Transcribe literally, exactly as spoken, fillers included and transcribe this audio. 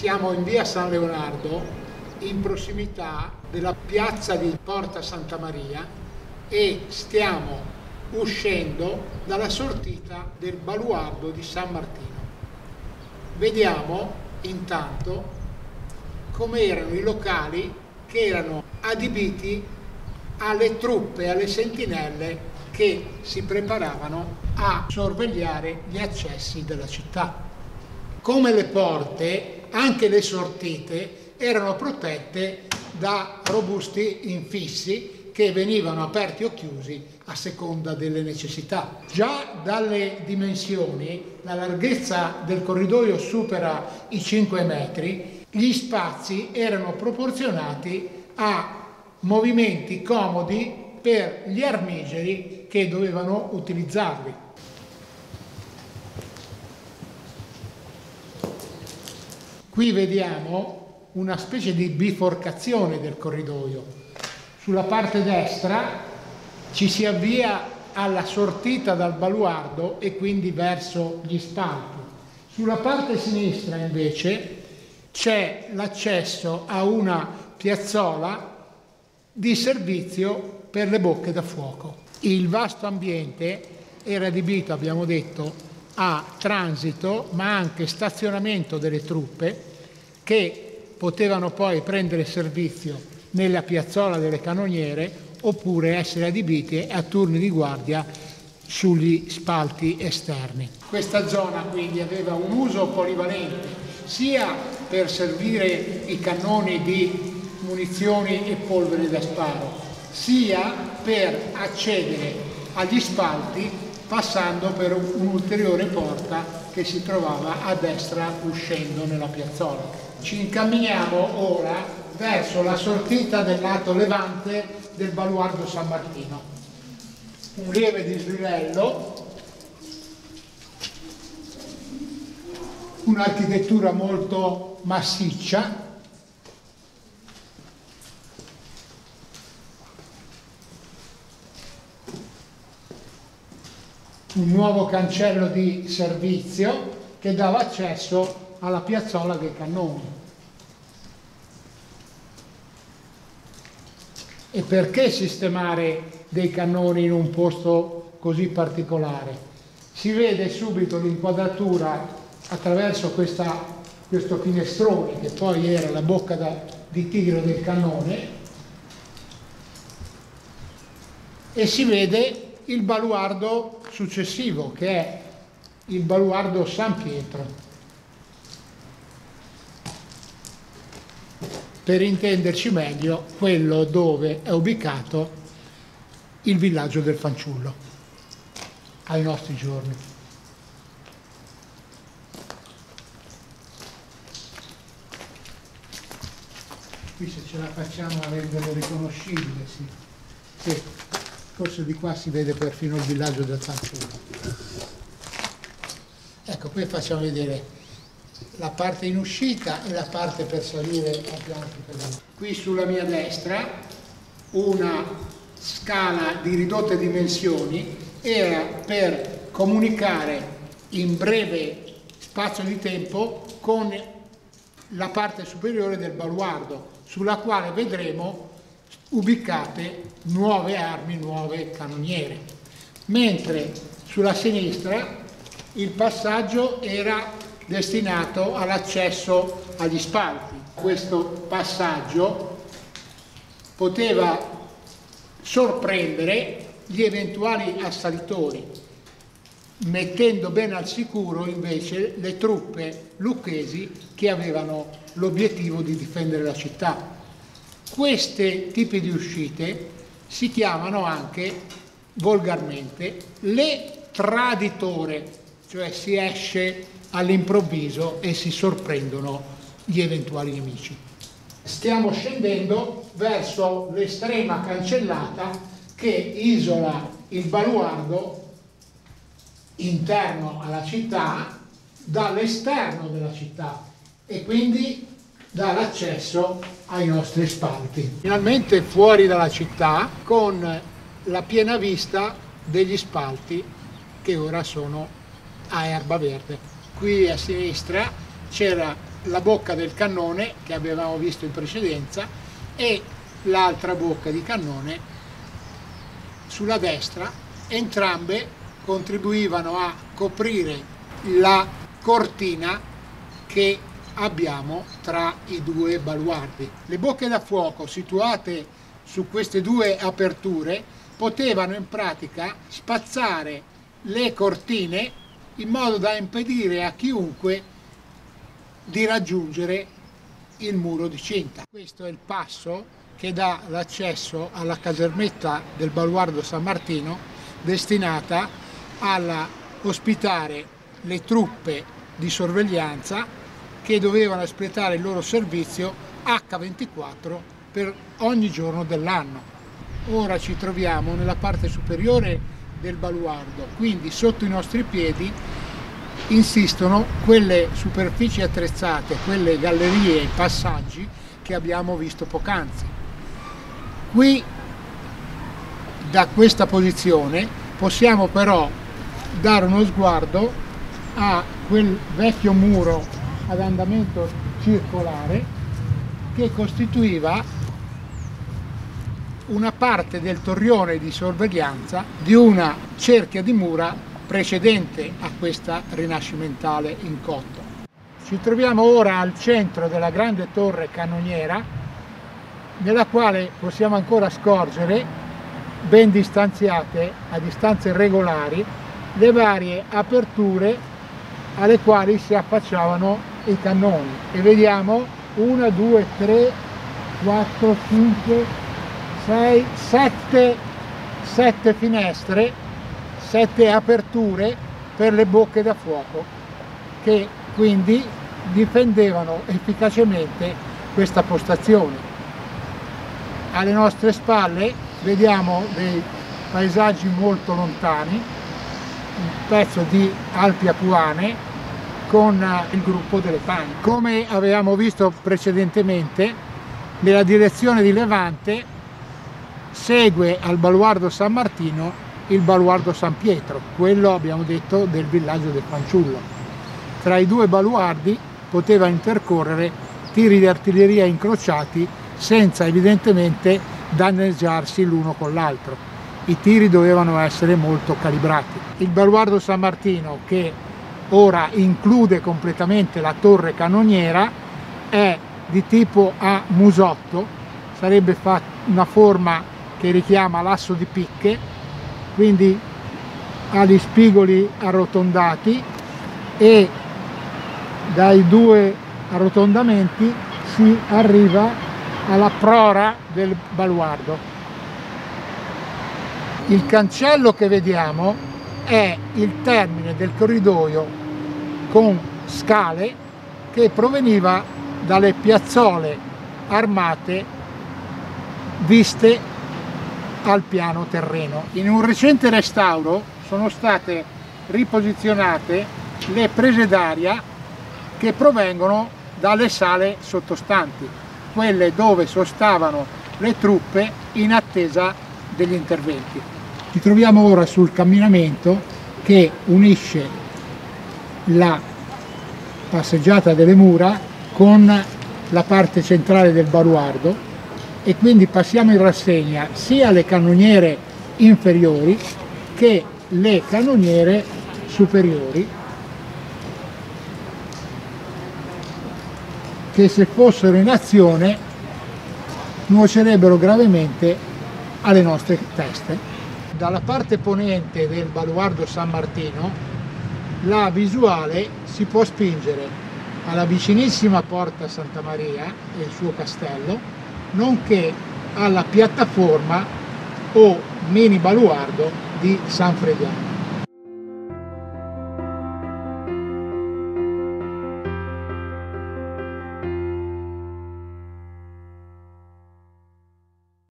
Siamo in via San Leonardo, in prossimità della piazza di Porta Santa Maria, e stiamo uscendo dalla sortita del baluardo di San Martino. Vediamo intanto come erano i locali che erano adibiti alle truppe, alle sentinelle che si preparavano a sorvegliare gli accessi della città. Come le porte, anche le sortite erano protette da robusti infissi che venivano aperti o chiusi a seconda delle necessità. Già dalle dimensioni, la larghezza del corridoio supera i cinque metri, gli spazi erano proporzionati a movimenti comodi per gli armigeri che dovevano utilizzarli. Qui vediamo una specie di biforcazione del corridoio. Sulla parte destra ci si avvia alla sortita dal baluardo e quindi verso gli spalti. Sulla parte sinistra invece c'è l'accesso a una piazzola di servizio per le bocche da fuoco. Il vasto ambiente era adibito, abbiamo detto, a transito ma anche stazionamento delle truppe che potevano poi prendere servizio nella piazzola delle cannoniere oppure essere adibiti a turni di guardia sugli spalti esterni. Questa zona quindi aveva un uso polivalente sia per servire i cannoni di munizioni e polvere da sparo, sia per accedere agli spalti passando per un'ulteriore porta che si trovava a destra uscendo nella piazzola. Ci incamminiamo ora verso la sortita del lato levante del baluardo San Martino. Un lieve dislivello, un'architettura molto massiccia, un nuovo cancello di servizio che dava accesso alla piazzola dei cannoni. E perché sistemare dei cannoni in un posto così particolare? Si vede subito l'inquadratura attraverso questa, questo finestrone che poi era la bocca da, di tigre del cannone, e si vede il baluardo successivo che è il baluardo San Pietro. Per intenderci meglio, quello dove è ubicato il villaggio del fanciullo ai nostri giorni. Qui se ce la facciamo a renderlo riconoscibile, sì. Sì. Forse di qua si vede perfino il villaggio del fanciullo. Ecco, qui facciamo vedere la parte in uscita e la parte per salire al piano superiore. Qui sulla mia destra una scala di ridotte dimensioni era per comunicare in breve spazio di tempo con la parte superiore del baluardo, sulla quale vedremo ubicate nuove armi, nuove cannoniere, mentre sulla sinistra il passaggio era destinato all'accesso agli spalti. Questo passaggio poteva sorprendere gli eventuali assalitori, mettendo ben al sicuro invece le truppe lucchesi che avevano l'obiettivo di difendere la città. Questi tipi di uscite si chiamano anche volgarmente le traditore, cioè si esce all'improvviso e si sorprendono gli eventuali nemici. Stiamo scendendo verso l'estrema cancellata che isola il baluardo interno alla città dall'esterno della città e quindi dà l'accesso ai nostri spalti. Finalmente fuori dalla città con la piena vista degli spalti che ora sono a erba verde. Qui a sinistra c'era la bocca del cannone che avevamo visto in precedenza e l'altra bocca di cannone sulla destra. Entrambe contribuivano a coprire la cortina che abbiamo tra i due baluardi. Le bocche da fuoco situate su queste due aperture potevano in pratica spazzare le cortine in modo da impedire a chiunque di raggiungere il muro di cinta. Questo è il passo che dà l'accesso alla casermetta del baluardo San Martino, destinata a ospitare le truppe di sorveglianza che dovevano espletare il loro servizio acca ventiquattro per ogni giorno dell'anno. Ora ci troviamo nella parte superiore del baluardo, quindi sotto i nostri piedi insistono quelle superfici attrezzate, quelle gallerie e passaggi che abbiamo visto poc'anzi. Qui, da questa posizione, possiamo però dare uno sguardo a quel vecchio muro ad andamento circolare che costituiva una parte del torrione di sorveglianza di una cerchia di mura precedente a questa rinascimentale in cotto. Ci troviamo ora al centro della grande torre cannoniera, nella quale possiamo ancora scorgere, ben distanziate a distanze regolari, le varie aperture alle quali si affacciavano i cannoni. E vediamo una, due, tre, quattro, cinque, sei, sette, sette finestre, sette aperture per le bocche da fuoco, che quindi difendevano efficacemente questa postazione. Alle nostre spalle vediamo dei paesaggi molto lontani, un pezzo di Alpi Apuane con il gruppo delle Pani. Come avevamo visto precedentemente, nella direzione di levante segue al baluardo San Martino il baluardo San Pietro, quello abbiamo detto del villaggio del Fanciullo. Tra i due baluardi poteva intercorrere tiri di artiglieria incrociati senza evidentemente danneggiarsi l'uno con l'altro. I tiri dovevano essere molto calibrati. Il baluardo San Martino, che ora include completamente la torre cannoniera, è di tipo a musotto, sarebbe una forma che richiama l'asso di picche, quindi ha gli spigoli arrotondati e dai due arrotondamenti si arriva alla prora del baluardo. Il cancello che vediamo è il termine del corridoio con scale che proveniva dalle piazzole armate viste al piano terreno. In un recente restauro sono state riposizionate le prese d'aria che provengono dalle sale sottostanti, quelle dove sostavano le truppe in attesa degli interventi. Ci troviamo ora sul camminamento che unisce la passeggiata delle mura con la parte centrale del baluardo e quindi passiamo in rassegna sia le cannoniere inferiori che le cannoniere superiori, che se fossero in azione nuocerebbero gravemente alle nostre teste. Dalla parte ponente del baluardo San Martino la visuale si può spingere alla vicinissima Porta Santa Maria e il suo castello, nonché alla piattaforma o mini baluardo di San Frediano.